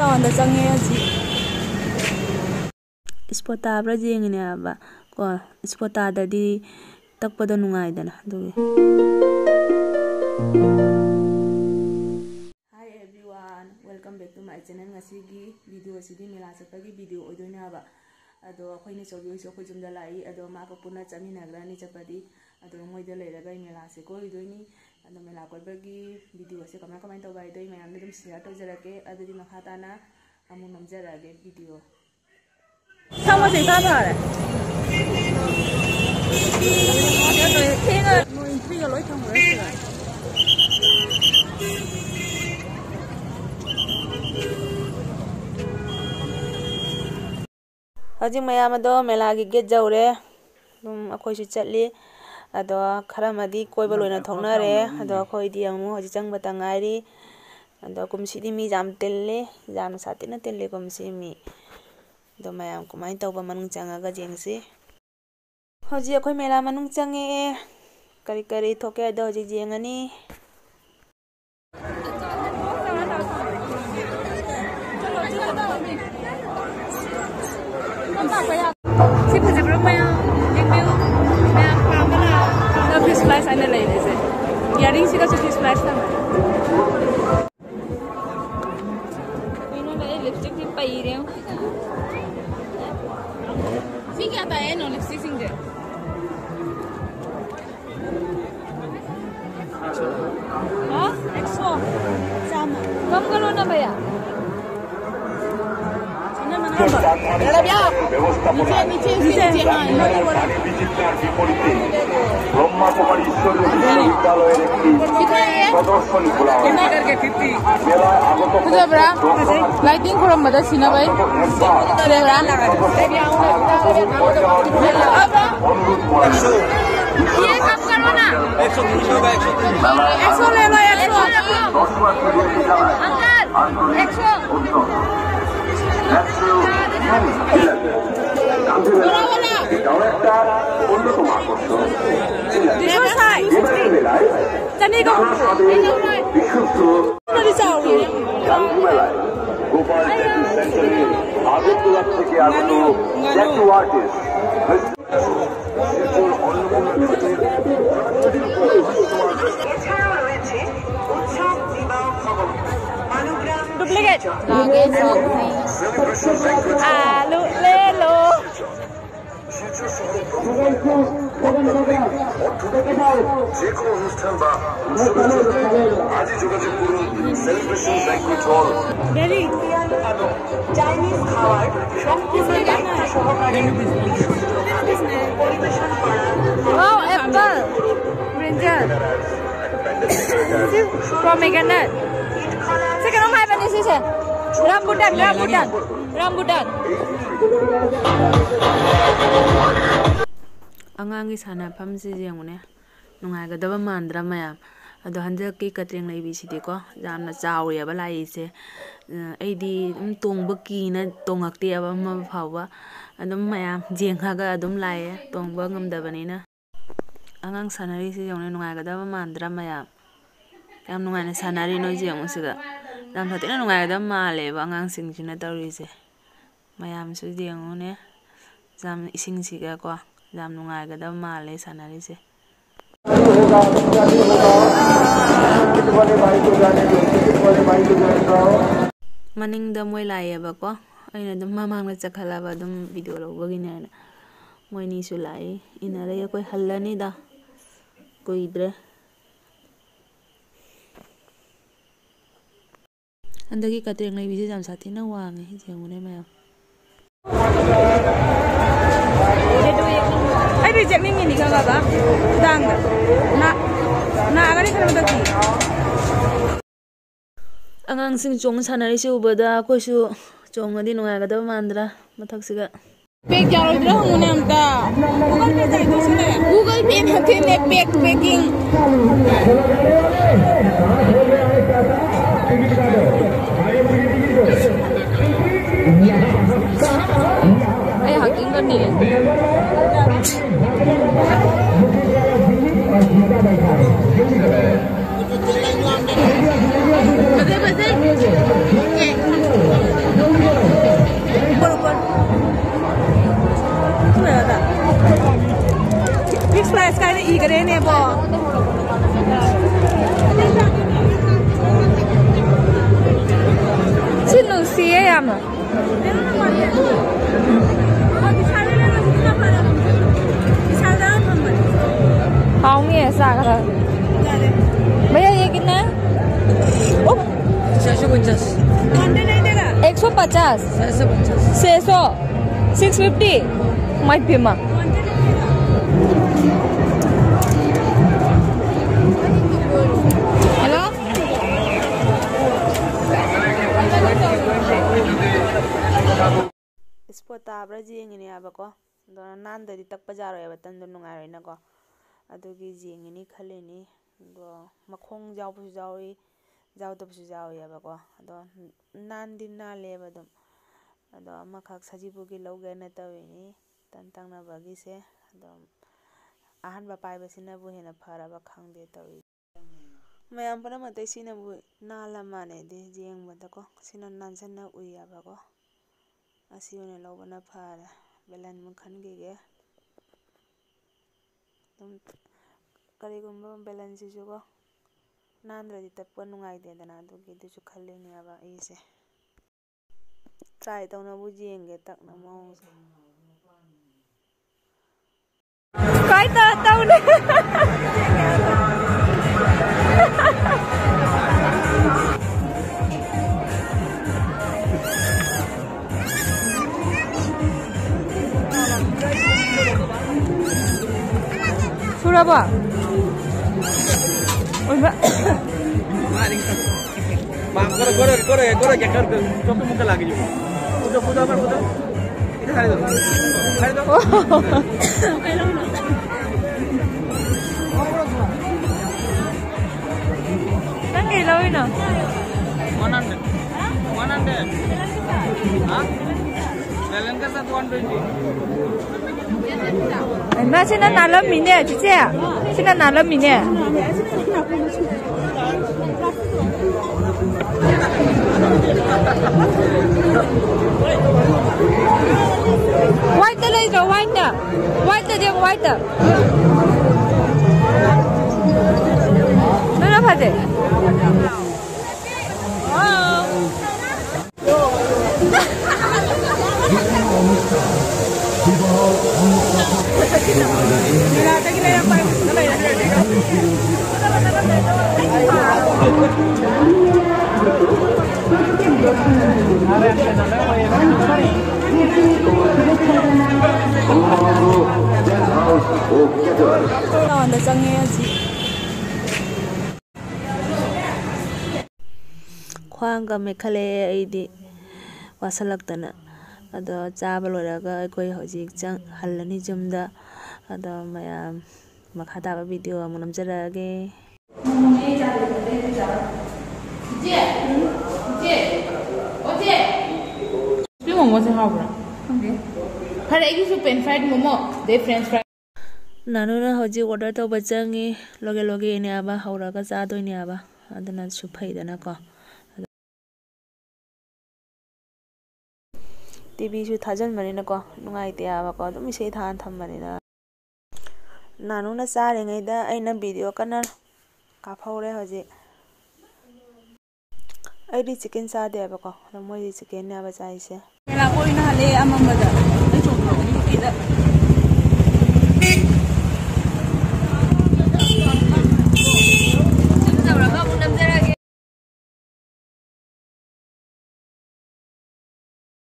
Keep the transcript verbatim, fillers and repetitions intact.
ꯇꯥꯎꯟꯗ ꯆꯪꯉꯦ ꯍꯧꯖꯤꯛ ꯏꯁꯄꯣꯠ ꯇꯥꯕ꯭ꯔꯥ ꯌꯦꯡꯉꯤꯅꯦꯕ ꯀꯣ ꯏꯁꯄꯣꯠ ꯇꯥꯗꯗꯤ ꯇꯛꯄꯗ ꯅꯨꯡꯉꯥꯏꯗꯅ ꯑꯗꯨꯒꯤ Hi everyone, welcome back to my channel. Ngasigi video asidi mela chapagi video oidoinaba ado akhoi chawbi oisu akhoi jumda lai ado ma ko puna chaminagrani chapadi ado moida leiraga mela se ko oidoini ado mela koibagi video ase kamai kamai tawbai doi mayam dum share tawjarake adudi makhatana amu namjarage video Sama sing ta thare Thenga no entry ga loi thang re Hajing mayam ado melagi get jaure dum akhoi su chatli ado kharamadi koiba loina thongnare ado akhoi di amu haji changba tangairi ado kumsi di mi jam telle jam satina telle kumsi mi ado mayam kumai tawba manung changaga jengsi haji akhoi mela manung change kari kari thoke ado haji jengani Si fazibro maya dingbiu maya pamana the fish flies ana lai lese earring si ka fish flies ta ino le lipstick ni pai re si kya ta hai no lipstick sing de ha exo sama kam karo na bhaiya Brahma Kumari ঈশ্বরীয় বিশ্ববিদ্যালয়ের একটি প্রদর্শনী খোলা হয় মেলায় আগত lighting খরমবাদা সিনা ভাই অনুরোধ করা ये काम करो ना एक सौ तीस होगा एक सौ तीस एक सौ ले लो एक सौ अंकल एक सौ অন্যতম আকর্ষণ বিশুদ্ধ গান্ধী মেলায় গোপাল সেন্টারের আগরতলা থেকে আগত tattoo artist Duplicate. Alu lelo. যেকোনো অনুষ্ঠান বা আজই যোগাযোগ করুন সেলিব্রেশন ব্যাংকুয়েট হল চাইনিজ খাবার সম্পূর্ণ দায়িত্ব সহকারে পরিবেশন করা Wow, apple. Brinjal. Pomegranate. Sekarang apa apa nih sih? Rambutan, rambutan, rambutan. Angangi sana pam si jengune, nungai ga daba mandra mayam. Ado hande ki katreng lai bi sidi ko, jamna chawi aba lai se. Ai di tung baki na tongak ti aba ma phawa. Ado mayam jengha ga adum lai tong ba ngam daba ni na. Angang sanari si jengune nungai ga daba mandra mayam. Yam nungai na sanari no jeng usiga. Dam thatina nungai ga male ba angang sing jina tawri se. Mayam su jengune jam ising siga ko. Jam nungai ga daba male sanari se. Maning da moy lai ba ko. Aina dum mamang na chakhala ba dum video lo bagina na. Moy ni su lai inare ya koi hallani da. Koi idre. Andagi katreng lai bisi jam sati na wangi jengune mayam. Ai reject ning ini ka ba? Dang na na agani khana da ki. Angang sing chong sanari si ubada ko su chong adi nungai ga da mandra mathak siga. Pek jaro dra hungune amta. Google Pay jai dosine. Google Pay na thine pek packing. Ay hacking करनी है बजे बजे 진 누시에 야마. Không nghe sao cả thôi. Bây giờ ये कितना है? ओ, छह सौ पचास एक सौ पचास, छह सौ पचास छह सौ, six fifty. My pima. Hello? Spot tabra jingini abako. Dona nanda di tak pajaro ya batan don nungai na ko. Adugi jingini khalini. Do makhong jaw pu jawi jaw to pu jawi abako. Do nandi na le badum. Ado makhak sajibu gi loge na tawini tantang na bagi se. Do ahan ba pai basina bu hena phara ba khangde tawi. Mayam pana matai sina bu nala mane de jeng badako. Sina nansan na ui abako. Asi one lobana phara belan mun khan ge ge dum kari gumba belan si jugo nandra di tappa nungai de dana du ge du chu khalle ni aba ise try tawna bu jenge tak na mo Kai ta tao ne. Suraba. Udah. Bang, kore kore kore kore क्या कर चौक मुक्का लागे जो उधर उधर पर उधर इधर खाली दो खाली दो Nang ilaw ina. one hundred one hundred हाँ बेलन का साथ one twenty 那现在拿了米呢，姐姐，现在拿了米呢。White 那个 white 的 ，white 的这个 white 的，那个拍的。나온다 짱해야지. khwangga mekhale aidi wasalakdana ado chaba loraga koi hojik chang hallani jumda ado mayam makhada ba video amunam jarage Spring momo se habra. Okay. Kare egi su pen fried momo, de french fry. nanuna hoji order to bachangi loge loge ne aba hauraga cha doi ne aba adana su phaidana ko tv su thajan manina ko nungai te aba ko dum sei than tham manina nanuna chare ngai da aina video kana ka phaure hoji aidi chicken cha de aba ko moi chicken ne aba chaise La ko ina hale amamada.